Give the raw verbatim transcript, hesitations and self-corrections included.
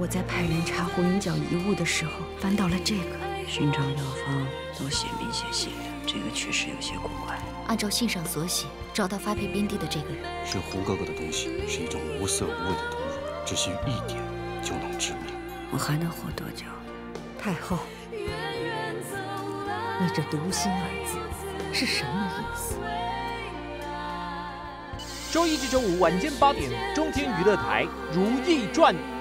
我在派人查胡云角遗物的时候翻到了这个。 寻找药方都写明写信的，这个确实有些古怪。 按照信上所写，找到发配边地的这个人是胡哥哥的东西，是一种无色无味的毒乳，只需一点就能致命。 我还能活多久？ 太后，你这“毒心”二字是什么意思？ 周一至周五晚间八点，中天娱乐台《如懿传》。